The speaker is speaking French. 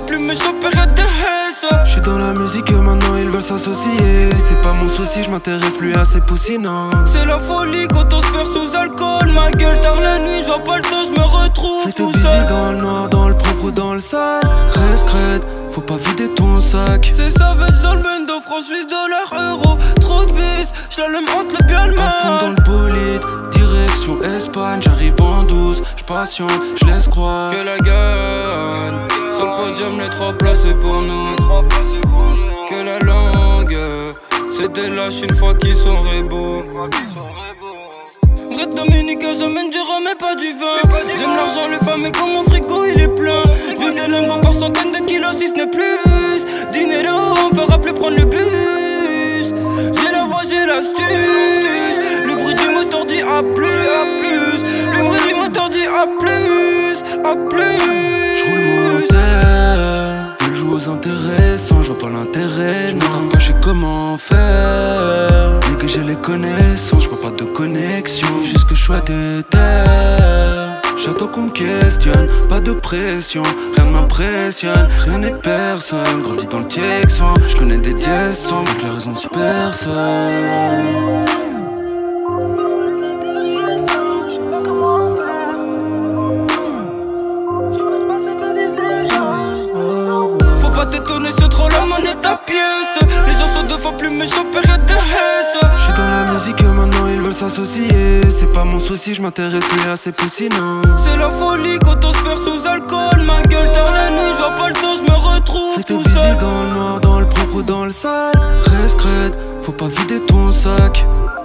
plus méchant, période de haisse. J'suis dans la musique et maintenant ils veulent s'associer. C'est pas mon souci, j'm'intéresse plus à ces poussins. C'est la folie quand on se perd sous alcool. Ma gueule tard la nuit, j'vois pas le temps, j'me retrouve Fais tout busy seul. dans le noir, dans le propre ou dans le sale. Reste crête, faut pas vider ton sac. C'est savage dans le bendo, francs suisse, dollars, euros. Trop de vis, j'allume entre le bien et le À fond dans mal. le bolide, direction Espagne. J'arrive en douce, j'patiente, j'laisse croire Que la gagne, sur le podium les 3 places c'est pour nous. Que la langue, c'est des lâches une fois qu'ils sont rébos. Vrai Dominique, j'amène du rhum et pas du vin. J'aime l'argent, les femmes et quand mon frigo il est plein. Vu des lingots par centaines de kilos si ce n'est plus. Dinero, on fera plus prendre le bus. J'ai la voix, j'ai l'astuce. Le bruit du moteur dit à plus. Le bruit du moteur dit à plus. J'roule mon moteur, veux le jouer aux intéressants, j'vois pas l'intérêt. J'm'entends pas, j'ai comment faire. Nigga, j'ai les connaissances, j'vois pas de connexion. Juste que j'sois déter. J'attends qu'on me questionne, pas de pression, rien ne m'impressionne, rien n'est personne. Grandi dans le Texan, j'connais des dièses sans que la raison c'est personne. Faut pas t'étonner, c'est trop la monnaie ta pièce. Les gens sont 2 fois plus méchants, période de haisse. J'suis dans la musique et maintenant ils veulent s'associer. C'est pas mon souci, j'm'intéresse plus à ces poussins. C'est la folie quand on se perd sous alcool. Ma gueule tard la nuit, j'vois pas le temps, j'me retrouve Fais tout busy seul. dans le noir, dans le propre ou dans le sale. Reste crête, faut pas vider ton sac.